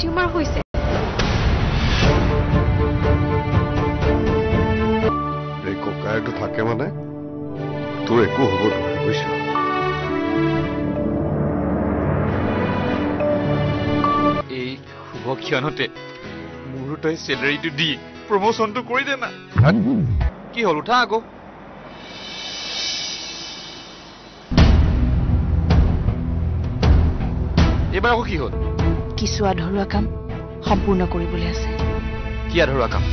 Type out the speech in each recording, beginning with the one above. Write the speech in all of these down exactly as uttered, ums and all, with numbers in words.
Tumour হৈছে এই ককাইটো থাকে মানে তোৰ একো হ'ব নোৱাৰে বুজিছ এই শুভ ক্ষণতে মোৰো তই চেলাৰীটো দি প্ৰমোচনটো কৰি দে না কি হ'ল উঠা আকৌ এবাৰ আকৌ কি হ'ল কিছু আধৰুৱা কাম সম্পূৰ্ণ কৰিবলৈ আছে কি আধৰুৱা কাম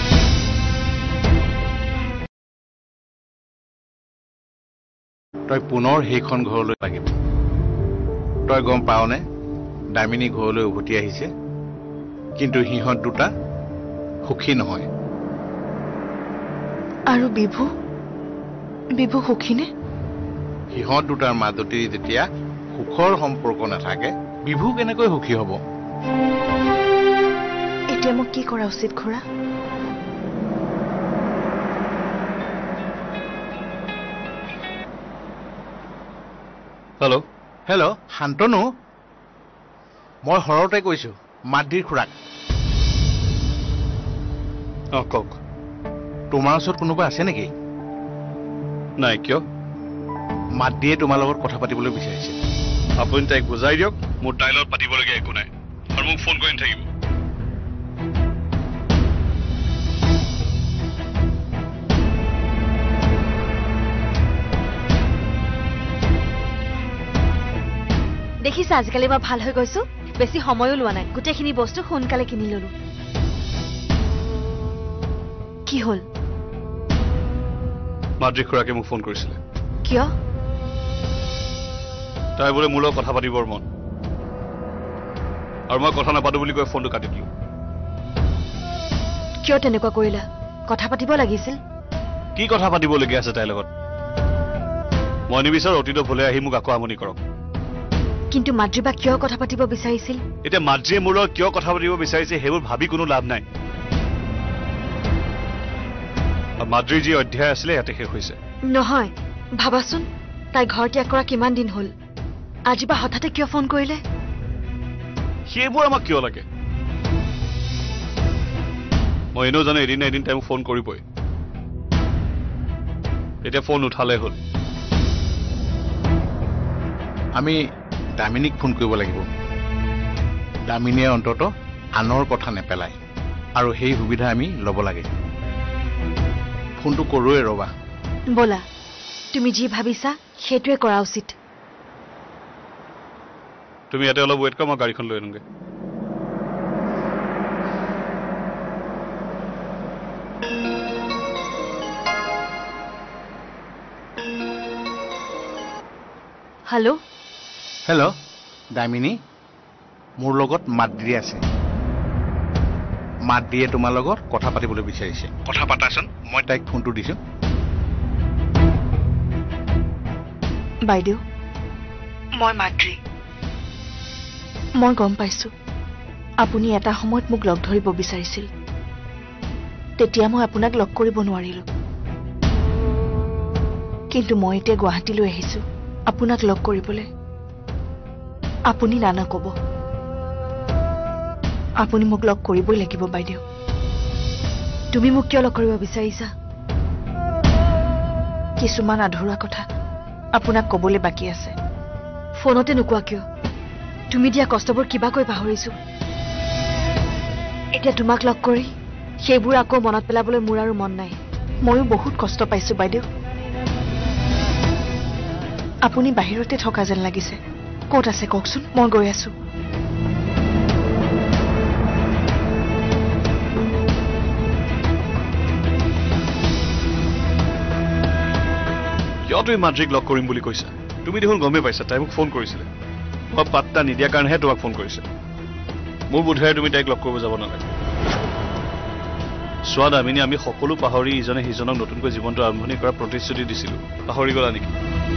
তই পুনৰ সেইখন ঘৰলৈ লাগিব তই গম পাওনে দামিনী ঘৰলৈ উভতি আহিছে কিন্তু সিহঁত দুটা সুখী নহয় আৰু বিভু বিভু সুখীনে সিহঁত দুটাৰ মাজতে যেতিয়া সুখৰ সম্পৰ্ক নাথাকে বিভু কেনেকৈ সুখী হ'ব এতিয়া মোক কি কৰা উচিত খুৰা হেল্ল' হেল্ল' শান্তনু মই হৰতে কৈছো মাদ্ৰিৰ খুৰাক অঁ কওক তোমাৰ ওচৰত কোনোবা আছে নেকি নাই কিয় মাদ্ৰিয়ে তোমাৰ লগত কথা পাতিবলৈ বিচাৰিছে আপুনি তাইক বুজাই দিয়ক মোৰ তাইৰ লগত পাতিবলগীয়া একো নাই আৰু মোক ফোন কৰি থাকিব দেখিছা আজিকালি মই ভাল হৈ গৈছো বেছি সময়ো লোৱা নাই গোটেইখিনি বস্তু সোনকালে কিনি ললো কি হ'ল মাদ্ৰি খুৰাকে মোক ফোন কৰিছিলে কিয় তাই বোলে মোৰ লগত কথা পাতিবৰ মন আৰু মই কথা নাপাতো বুলি কৈ ফোনটো কাটি দিলো কিয় তেনেকুৱা কৰিলা কথা পাতিব লাগিছিল কি কথা পাতিবলগীয়া আছে তাইৰ লগত মই নিবিচাৰো অতীত ভুলে আহি মোক আকৌ আমনি কৰক কিন্তু মাদ্ৰি বা কিয় কথা পাতিব বিচাৰিছিল এতিয়া মাদ্ৰিয়ে মোৰ লগত কিয় কথা পাতিব বিচাৰিছে সেইবোৰ ভাবি কোনো লাভ নাই মাদ্ৰিৰ যি অধ্যায় আছিলে ইয়াতে শেষ হৈছে নহয় ভাবাচোন তাই ঘৰ ত্যাগ কৰা কিমান দিন হ'ল আজি বা হঠাতে কিয় ফোন কৰিলে সেইবোৰ আমাক কিয় লাগে মই এনেও জানো এদিন এদিন তাই মোক ফোন কৰিবই এতিয়া ফোন উঠালে হ'ল আমি দামিনীক ফোন কৰিব লাগিব দামিনীয়ে অন্তত আনৰ কথা নেপেলায় আৰু সেই সুবিধা আমি ল'ব লাগে ফোনটো কৰোৱে ৰবা ব'লা তুমি যি ভাবিছা সেইটোৱে কৰা উচিত তুমি ইয়াতে অলপ ৱেইট কৰা মই গাড়ীখন লৈ আনোগে হেল্ল' হেল্ল' দামিনী মোৰ লগত মাদ্ৰি আছে মাদ্ৰিয়ে তোমাৰ লগত কথা পাতিবলৈ বিচাৰিছে কথা পাতাচোন মই তাইক ফোনটো দিছো বাইদেউ মই মাদ্ৰি মই গম পাইছো আপুনি এটা সময়ত মোক লগ ধৰিব বিচাৰিছিল তেতিয়া মই আপোনাক লগ কৰিব নোৱাৰিলো কিন্তু মই এতিয়া গুৱাহাটীলৈ আহিছো আপোনাক লগ কৰিবলৈ আপুনি নানা ক'ব আপুনি মোক লগ কৰিবই লাগিব বাইদেউ তুমি মোক কিয় লগ কৰিব বিচাৰিছা কিছুমান আধৰুৱা কথা আপোনাক ক'বলৈ বাকী আছে ফোনতে নোকোৱা কিয় তুমি দিয়া কষ্টবোৰ কিবাকৈ পাহৰিছো এতিয়া তোমাক লগ কৰি সেইবোৰ আকৌ মনত পেলাবলৈ মোৰ আৰু মন নাই ময়ো বহুত কষ্ট পাইছো বাইদেউ আপুনি বাহিৰতে থকা যেন লাগিছে ক'ত আছে কওকচোন মই গৈ আছো কিয় তুমি মাদ্ৰিক লগ কৰিম বুলি কৈছা তুমি দেখোন গমেই পাইছা তাই মোক ফোন কৰিছিলে মই পাত্তা নিদিয়াৰ কাৰণেহে তোমাক ফোন কৰিছে মোৰ বোধেৰে তুমি তাইক লগ কৰিব যাব নালাগে চোৱা দামিনী আমি সকলো পাহৰি ইজনে সিজনক নতুনকৈ জীৱনটো আৰম্ভণি কৰাৰ প্ৰতিশ্ৰুতি দিছিলো পাহৰি গলা নেকি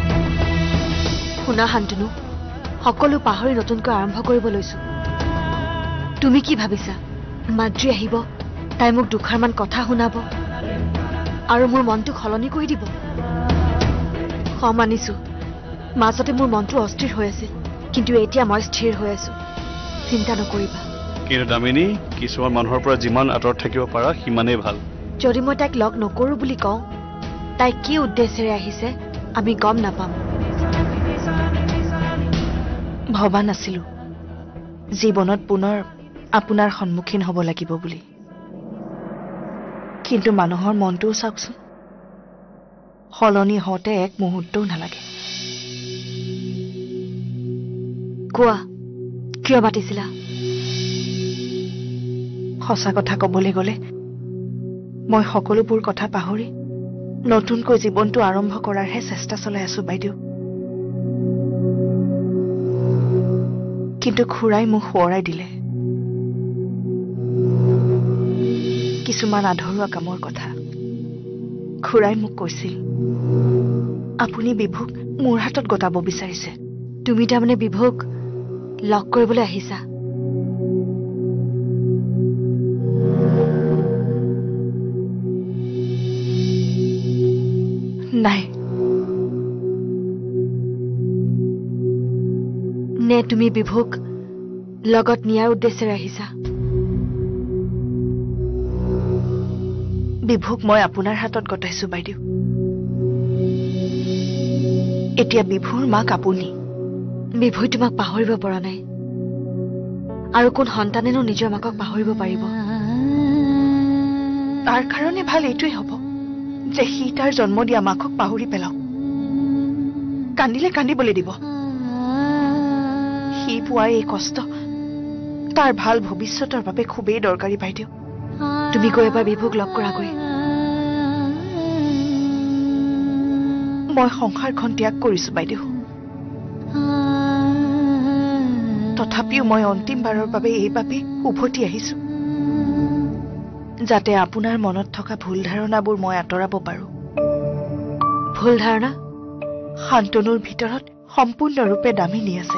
শুনা শান্তনু সকলো পাহৰি নতুনকৈ আৰম্ভ কৰিব লৈছো তুমি কি ভাবিছা মাদ্ৰি আহিব তাই মোক দুখাৰমান কথা শুনাব আৰু মোৰ মনটো খলনি কৰি দিব মানিছো মাজতে মোৰ মনটো অস্থিৰ হৈ আছিল কিন্তু এতিয়া মই স্থিৰ হৈ আছো চিন্তা নকৰিবা কিন্তু দামিনী কিছুমান মানুহৰ পৰা যিমান আঁতৰত থাকিব পাৰা সিমানেই ভাল যদি মই তাইক লগ নকৰো বুলি কওঁ তাই কি উদ্দেশ্যেৰে আহিছে আমি গম নাপাম ভবা নাছিলো জীৱনত পুনৰ আপোনাৰ সন্মুখীন হ'ব লাগিব বুলি কিন্তু মানুহৰ মনটোও চাওকচোন সলনি হওঁতে এক মুহূৰ্তও নালাগে কোৱা কিয় মাতিছিলা সঁচা কথা ক'বলৈ গ'লে মই সকলোবোৰ কথা পাহৰি নতুনকৈ জীৱনটো আৰম্ভ কৰাৰহে চেষ্টা চলাই আছো বাইদেউ কিন্তু খুৰাই মোক সোঁৱৰাই দিলে কিছুমান আধৰুৱা কামৰ কথা খুৰাই মোক কৈছিল আপুনি বিভুক মোৰ হাতত গতাব বিচাৰিছে তুমি তাৰমানে বিভুক লগ কৰিবলৈ আহিছা নাই নে তুমি বিভুক লগত নিয়াৰ উদ্দেশ্যেৰে আহিছা বিভুক মই আপোনাৰ হাতত গতাইছো বাইদেউ এতিয়া বিভুৰ মাক আপুনি বিভুই তোমাক পাহৰিব পৰা নাই আৰু কোন সন্তানেনো নিজৰ মাকক পাহৰিব পাৰিব তাৰ কাৰণে ভাল এইটোৱেই হ'ব যে সি তাৰ জন্ম দিয়া মাকক পাহৰি পেলাওক কান্দিলে কান্দিবলৈ দিব সি পোৱা এই কষ্ট তাৰ ভাল ভৱিষ্যতৰ বাবে খুবেই দৰকাৰী বাইদেউ তুমি গৈ এবাৰ বিভুক লগ কৰাগৈ মই সংসাৰখন ত্যাগ কৰিছো বাইদেউ তথাপিও মই অন্তিমবাৰৰ বাবে এইবাবে উভতি আহিছো যাতে আপোনাৰ মনত থকা ভুল ধাৰণাবোৰ মই আঁতৰাব পাৰো ভুল ধাৰণা শান্তনুৰ ভিতৰত সম্পূৰ্ণৰূপে দামিনী আছে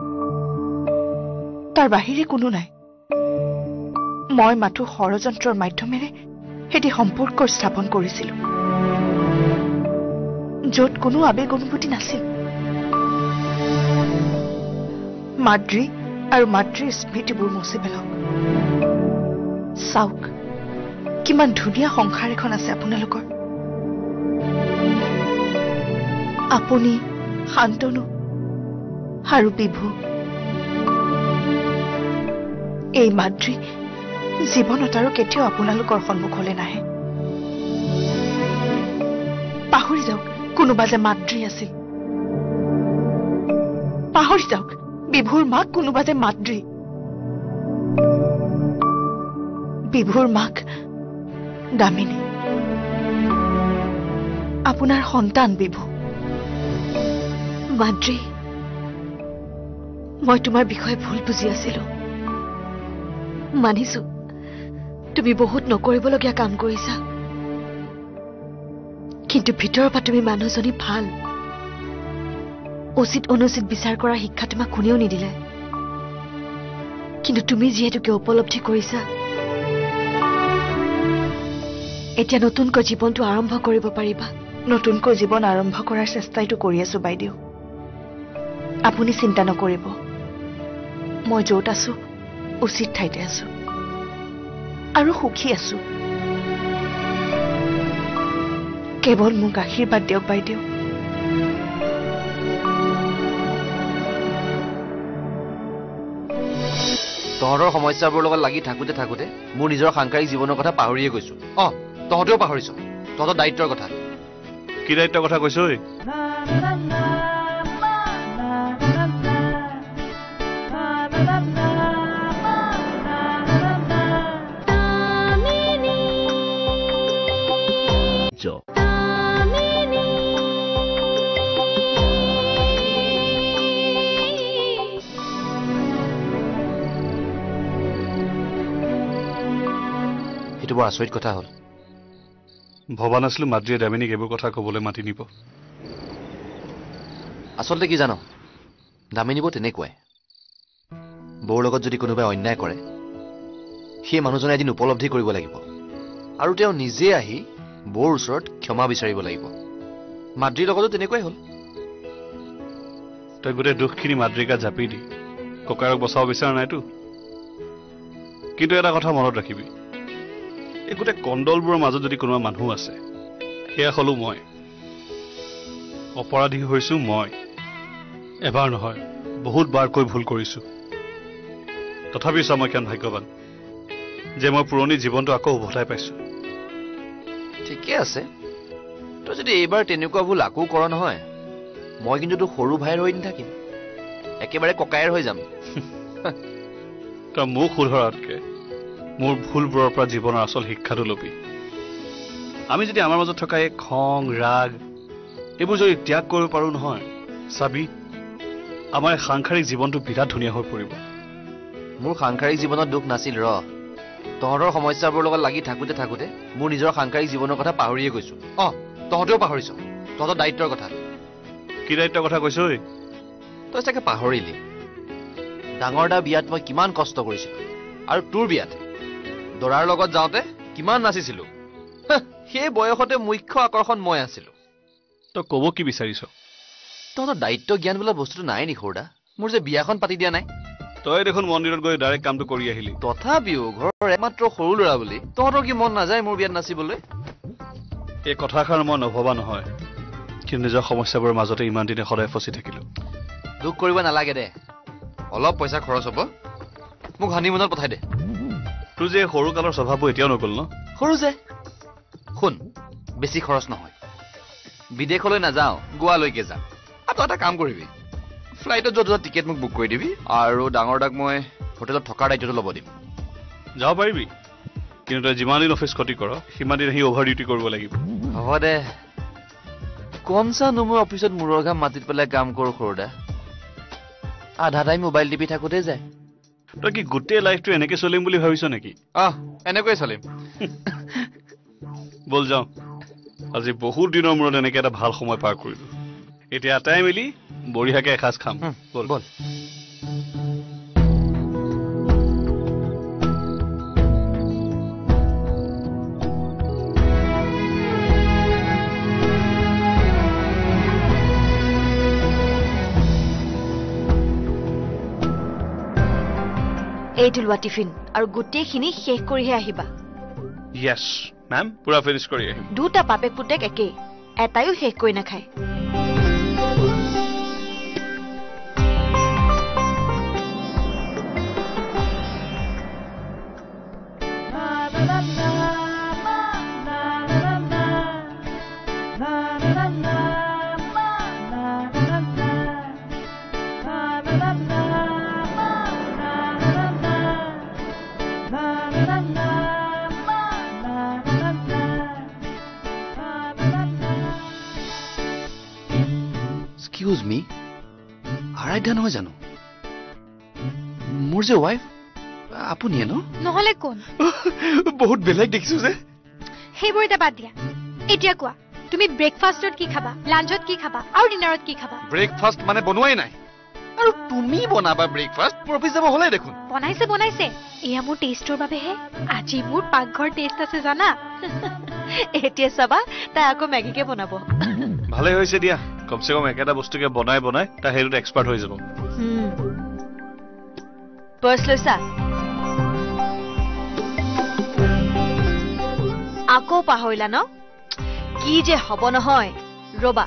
তাৰ বাহিৰে কোনো নাই মই মাথো ষড়যন্ত্ৰৰ মাধ্যমেৰে এটি সম্পৰ্ক স্থাপন কৰিছিলো য'ত কোনো আবেগ অনুভূতি নাছিল মাতৃ আৰু মাতৃৰ স্মৃতিবোৰ মুচি পেলাওক চাওক কিমান ধুনীয়া সংসাৰ এখন আছে আপোনালোকৰ আপুনি শান্তনু আৰু বিভু এই মাতৃ জীৱনত আৰু কেতিয়াও আপোনালোকৰ সন্মুখলৈ নাহে পাহৰি যাওক কোনোবা যে মাতৃ আছিল পাহৰি যাওক বিভুৰ মাক কোনোবা যে মাতৃ বিভুৰ মাক দামিনী আপোনাৰ সন্তান বিভু মাতৃ মই তোমাৰ বিষয়ে ভুল বুজি আছিলো মানিছো তুমি বহুত নকৰিবলগীয়া কাম কৰিছা কিন্তু ভিতৰৰ পৰা তুমি মানুহজনী ভাল উচিত অনুচিত বিচাৰ কৰা শিক্ষা তোমাক কোনেও নিদিলে কিন্তু তুমি যিহেতুকে উপলব্ধি কৰিছা এতিয়া নতুনকৈ জীৱনটো আৰম্ভ কৰিব পাৰিবা নতুনকৈ জীৱন আৰম্ভ কৰাৰ চেষ্টাইটো কৰি আছো বাইদেউ আপুনি চিন্তা নকৰিব মই য'ত আছো উচিত ঠাইতে আছো আৰু সুখী আছো কেৱল মোক আশীৰ্বাদ দিয়ক বাইদেউ তহঁতৰ সমস্যাবোৰৰ লগত লাগি থাকোঁতে থাকোঁতে মোৰ নিজৰ সাংসাৰিক জীৱনৰ কথা পাহৰিয়ে গৈছো অ তহঁতেও পাহৰিছ তহঁতৰ দায়িত্বৰ কথা কি দায়িত্বৰ কথা কৈছ ঐ এইটো বৰ আচৰিত কথা হ'ল ভবা নাছিলো মাতৃয়ে দামিনীক এইবোৰ কথা ক'বলৈ মাতি নিব আচলতে কি জানো দামিনী বৰ তেনেকুৱাই বৌৰ লগত যদি কোনোবাই অন্যায় কৰে সেই মানুহজনে এদিন উপলব্ধি কৰিব লাগিব আৰু তেওঁ নিজে আহি বৌৰ ওচৰত ক্ষমা বিচাৰিব লাগিব মাতৃৰ লগতো তেনেকুৱাই হ'ল তই গোটেই দুখখিনি মাতৃকা জাপি দি ককাৰক বচাব বিচৰা নাইতো কিন্তু এটা কথা মনত ৰাখিবি, এই গোটেই কণ্ডলবোৰৰ মাজত যদি কোনোবা মানুহ আছে, সেয়া হলো মই। অপৰাধী হৈছো মই। এবাৰ নহয়, বহুত বাৰকৈ ভুল কৰিছো। তথাপি চা মই কিমান ভাগ্যৱান যে মই পুৰণি জীৱনটো আকৌ উভতাই পাইছো। ঠিকে আছে, তই যদি এইবাৰ তেনেকুৱা ভুল আকৌ কৰ নহয়, মই কিন্তু তোৰ সৰু ভাইৰ হৈ নাথাকিম, একেবাৰে ককায়েৰ হৈ যাম। তই মোক শুধৰাতকে মোৰ ভুলবোৰৰ পৰা জীৱনৰ আচল শিক্ষাটো ল'বি। আমি যদি আমাৰ মাজত থকা এই খং, ৰাগ এইবোৰ যদি ত্যাগ কৰিব পাৰো নহয়, চাবি আমাৰ সাংসাৰিক জীৱনটো বিৰাট ধুনীয়া হৈ পৰিব। মোৰ সাংসাৰিক জীৱনত দুখ নাছিল ৰ, তহঁতৰ সমস্যাবোৰৰ লগত লাগি থাকোঁতে থাকোঁতে মোৰ নিজৰ সাংসাৰিক জীৱনৰ কথা পাহৰিয়ে গৈছো। অ তহঁতেও পাহৰিছ তহঁতৰ দায়িত্বৰ কথা। কি দায়িত্বৰ কথা কৈছ? তই চাগে পাহৰিলি ডাঙৰ দা বিয়াত মই কিমান কষ্ট কৰিছিলো, আৰু তোৰ বিয়াত দৰাৰ লগত যাওঁতে কিমান নাচিছিলো। সেই বয়সতে মুখ্য আকৰ্ষণ মই আছিলো। তই ক'ব কি বিচাৰিছ? তহঁতৰ দায়িত্ব জ্ঞান বোলা বস্তুটো নাই নি সৰুদা? মোৰ যে বিয়াখন পাতি দিয়া নাই। তই দেখোন মন্দিৰত গৈ ডাইৰেক্ট কামটো কৰি আহিলি। তথাপিও ঘৰৰ একমাত্ৰ সৰু ল'ৰা বুলি তহঁতৰ কি মন নাযায় মোৰ বিয়াত নাচিবলৈ? এই কথাষাৰ মই নভবা নহয়, কিন্তু নিজৰ সমস্যাবোৰৰ মাজতে ইমান দিনে সদায় ফচি থাকিলো। দুখ কৰিব নালাগে দে, অলপ পইচা খৰচ হ'ব, মোক হানিমুনত পঠাই দে। তোৰ যে সৰু কালৰ স্বভাৱবোৰ এতিয়াও নগ'ল ন? সৰু যে শুন, বেছি খৰচ নহয়, বিদেশলৈ নাযাওঁ, গোৱালৈকে যাম। আৰু তই এটা কাম কৰিবি, ফ্লাইটত য'ত যোৱা টিকেট মোক বুক কৰি দিবি, আৰু ডাঙৰ দাক মই হোটেলত থকাৰ দায়িত্বটো ল'ব দিম। যাব পাৰিবি, কিন্তু তই যিমান দিন অফিচ ক্ষতি কৰ সিমান দিন আহি অভাৰ ডিউটি কৰিব লাগিব। হ'ব দে, কমচা নমৈ অফিচত মূৰৰ ঘাম মাটিত পেলাই কাম কৰোঁ সৰুদা, আধা টাইম মোবাইল টিপি থাকোঁতে যায়। তই কি গোটেই লাইফটো এনেকে চলিম বুলি ভাবিছ নেকি? আহ এনেকৈয়ে চলিম। বল যাওঁ, আজি বহুত দিনৰ মূৰত এনেকে এটা ভাল সময় পাৰ কৰিলো। এতিয়া আটাই মিলি বঢ়িয়াকে এসাঁজ খাম। বল বল। এইটো লোৱা টিফিন, আৰু গোটেইখিনি শেষ কৰিহে আহিবা। য়েছ মেম, পুৰা ফিনিছ কৰি আহিম। দুটা বাপেক পুতেক একেই, এটাইও শেষ কৰি নাখায়। এক্সকিউজ মি, আৰাধ্যা নহয় জানো? মোৰ যে ৱাইফ আপুনিয়ে ন? নহলে কোন? বহুত বেলেগ দেখিছো যে। সেইবোৰ এটা বাদ দিয়া, এতিয়া কোৱা তুমি ব্ৰেকফাষ্টত কি খাবা, লাঞ্চত কি খাবা, আৰু ডিনাৰত কি খাবা? ব্ৰেকফাষ্ট মানে বনোৱাই নাই, আৰু তুমি বনাবা ব্ৰেকফাষ্ট? মোৰ অফিচ যাব হ'লে দেখোন। বনাইছে বনাইছে, এয়া মোৰ টেষ্টৰ বাবেহে। আজি মোৰ পাকঘৰ টেষ্ট আছে জানা। এতিয়া চাবা তাই আকৌ মেগীকে বনাব। ভালে হৈছে দিয়া, কমচে কম একেটা বস্তুকে বনাই বনাই তাই সেইটোত এক্সপাৰ্ট হৈ যাব। পাৰ্চ লৈছা? আকৌ পাহৰিলা ন? কি যে হব নহয়, ৰবা।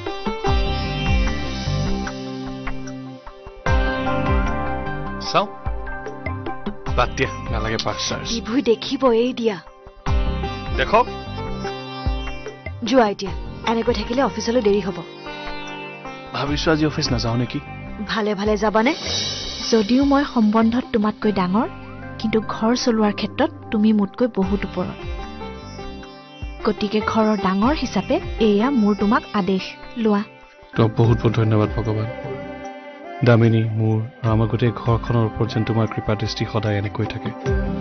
চাও বাদ দিয়া, নালাগে পাৰ্চ চাৰ্চ। টিভি দেখিব এই দিয়া। দেখক যোৱা এতিয়া, এনেকৈ থাকিলে অফিচলৈ দেৰি হ'ব। ভাবিছো আজি অফিচ নাযাওঁ নেকি। ভালে ভালে যাবানে? যদিও মই সম্বন্ধত তোমাতকৈ ডাঙৰ, কিন্তু ঘৰ চলোৱাৰ ক্ষেত্ৰত তুমি মোতকৈ বহুত ওপৰত। গতিকে ঘৰৰ ডাঙৰ হিচাপে এয়া মোৰ তোমাক আদেশ, লোৱা। তোমাক বহুত বহুত ধন্যবাদ ভগৱান। দামিনী, মোৰ আৰু আমাৰ গোটেই ঘৰখনৰ ওপৰত যেন তোমাৰ কৃপা দৃষ্টি সদায় এনেকৈ থাকে।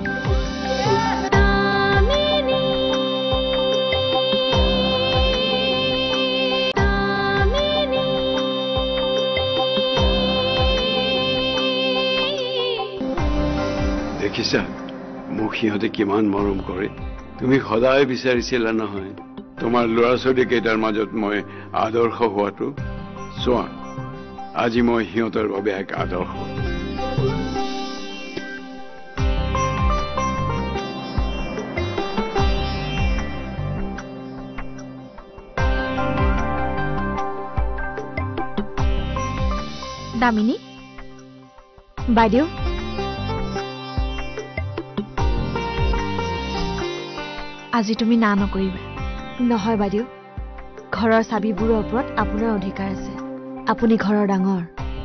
দেখিছা মোক সিহঁতে কিমান মৰম কৰে। তুমি সদায় বিচাৰিছিলা নহয় তোমাৰ ল'ৰা ছোৱালী কেইটাৰ মাজত মই আদৰ্শ হোৱাটো। চোৱা আজি মই সিহঁতৰ বাবে এক আদৰ্শ। দামিনী বাইদেউ আজি তুমি না নকৰিবা নহয় বাইদেউ ঘৰৰ চাবিবোৰৰ ওপৰত আপোনাৰ অধিকাৰ আছে আপুনি ঘৰৰ ডাঙৰ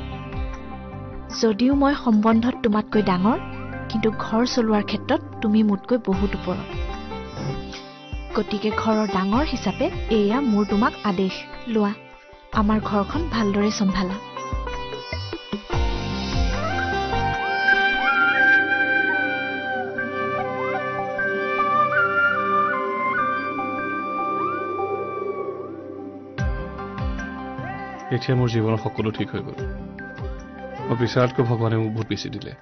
যদিও মই সম্বন্ধত তোমাতকৈ ডাঙৰ কিন্তু ঘৰ চলোৱাৰ ক্ষেত্ৰত তুমি মোতকৈ বহুত ওপৰত গতিকে ঘৰৰ ডাঙৰ হিচাপে এয়া মোৰ তোমাক আদেশ লোৱা আমাৰ ঘৰখন ভালদৰে চম্ভালা এতিয়া মোৰ জীৱনৰ সকলো ঠিক হৈ গ'ল মই বিচাৰতকৈ ভগৱানে মোক বহুত বেছি দিলে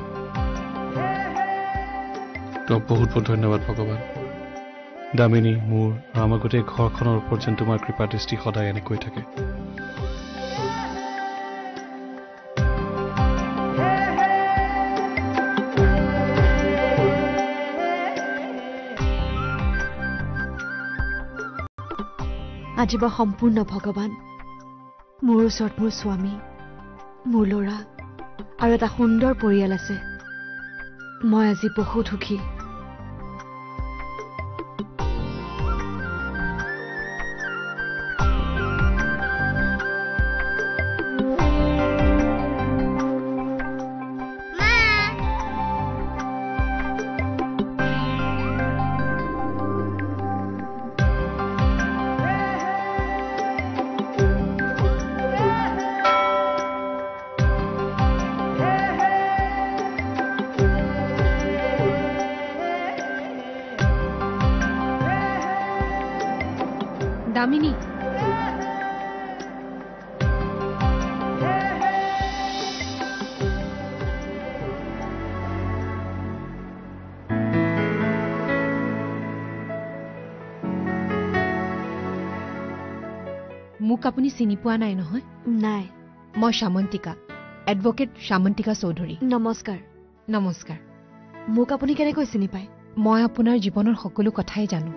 তোমাক বহুত বহুত ধন্যবাদ ভগৱান দামিনী মোৰ আৰু আমাৰ গোটেই ঘৰখনৰ ওপৰত যেন তোমাৰ কৃপা দৃষ্টি সদায় এনেকৈ থাকে আজি বা সম্পূৰ্ণ ভগৱান মোৰ ওচৰত মোৰ স্বামী মোৰ ল'ৰা আৰু এটা সুন্দৰ পৰিয়াল আছে মই আজি বহুত সুখী দামিনী মোক আপুনি চিনি পোৱা নাই নহয় নাই মই সামন্তিকা এডভোকেট সামন্তিকা চৌধুৰী নমস্কাৰ নমস্কাৰ মোক আপুনি কেনেকৈ চিনি পায় মই আপোনাৰ জীৱনৰ সকলো কথাই জানো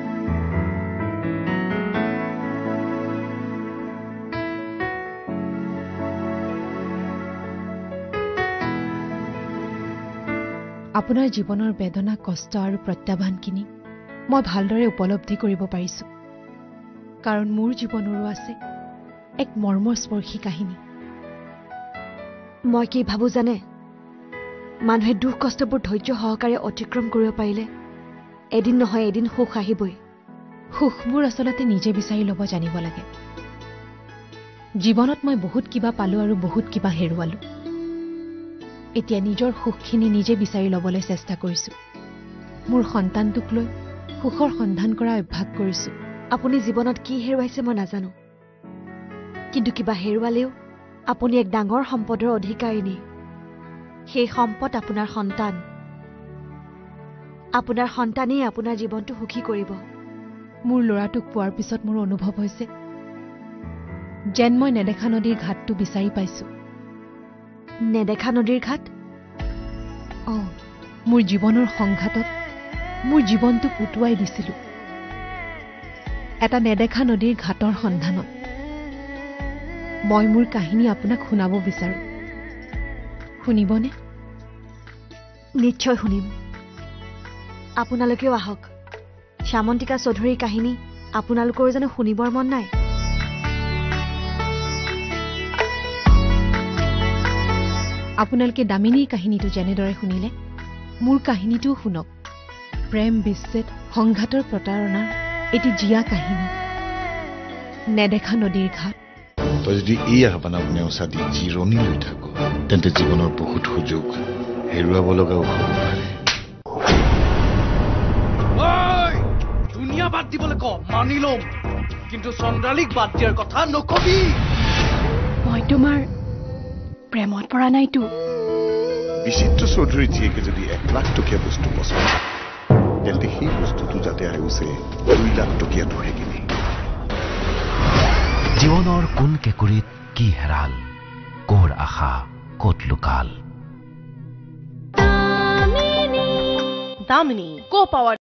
আপোনাৰ জীৱনৰ বেদনা কষ্ট আৰু প্ৰত্যাহ্বানখিনি মই ভালদৰে উপলব্ধি কৰিব পাৰিছো কাৰণ মোৰ জীৱনৰো আছে এক মৰ্মস্পৰ্শী কাহিনী মই কি ভাবো জানে মানুহে দুখ কষ্টবোৰ ধৈৰ্য সহকাৰে অতিক্ৰম কৰিব পাৰিলে এদিন নহয় এদিন সুখ আহিবই সুখবোৰ আচলতে নিজে বিচাৰি ল'ব জানিব লাগে জীৱনত মই বহুত কিবা পালো আৰু বহুত কিবা হেৰুৱালো এতিয়া নিজৰ সুখখিনি নিজে বিচাৰি ল'বলৈ চেষ্টা কৰিছো মোৰ সন্তানটোক লৈ সুখৰ সন্ধান কৰা অভ্যাস কৰিছো আপুনি জীৱনত কি হেৰুৱাইছে মই নাজানো কিন্তু কিবা হেৰুৱালেও আপুনি এক ডাঙৰ সম্পদৰ অধিকাৰিনী সেই সম্পদ আপোনাৰ সন্তান আপোনাৰ সন্তানেই আপোনাৰ জীৱনটো সুখী কৰিব মোৰ ল'ৰাটোক পোৱাৰ পিছত মোৰ অনুভৱ হৈছে যেন মই নেদেখা নদীৰ ঘাটটো বিচাৰি পাইছো নেদেখা নদীৰ ঘাট অ মোৰ জীৱনৰ সংঘাতত মোৰ জীৱনটোক উটুৱাই দিছিলো এটা নেদেখা নদীৰ ঘাটৰ সন্ধানত মই মোৰ কাহিনী আপোনাক শুনাব বিচাৰো শুনিবনে নিশ্চয় শুনিম আপোনালোকেও আহক সামন্তিকা চৌধুৰীৰ কাহিনী আপোনালোকৰ জানো শুনিবৰ মন নাই আপোনালোকে দামিনীৰ কাহিনীটো যেনেদৰে শুনিলে মোৰ কাহিনীটোও শুনক প্ৰেম বিচ্ছেদ সংঘাতৰ প্ৰতাৰণাৰ এটি জীয়া কাহিনী নেদেখা নদীৰ ঘাট তই যদি এই আহ্বানক নেওচা দি জিৰণি লৈ থাক তেন্তে জীৱনৰ বহুত সুযোগ হেৰুৱাব লগাও হ'ব পাৰে দুনিয়া বাদ দিবলৈ ক মানি লম কিন্তু চন্দ্ৰালীক বাদ দিয়াৰ কথা নকবি মই তোমাৰ প্ৰেমত পৰা নাইতো বিচিত্ৰ চৌধুৰী জীয়েকে যদি এক লাখ টকীয়া বস্তু পচন্দ তেন্তে সেই বস্তুটো যাতে আহিছে দুই লাখ টকীয়াটোহে কিনি জীৱনৰ কোন কেকুৰিত কি হেৰাল কৰ আশা ক'ত লুকাল Damini, co-powered